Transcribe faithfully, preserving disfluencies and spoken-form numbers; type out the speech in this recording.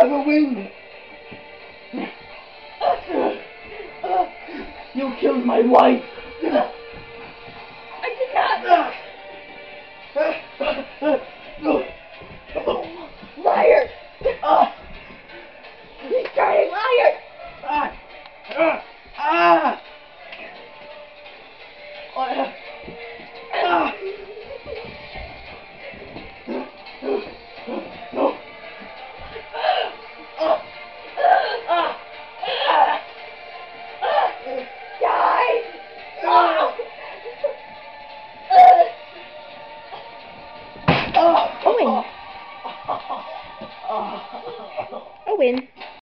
never win. You killed my wife. I did not. Liar. He's trying, liar. Ah. Ah. Ah. Ah. No. Die. Owen. Owen.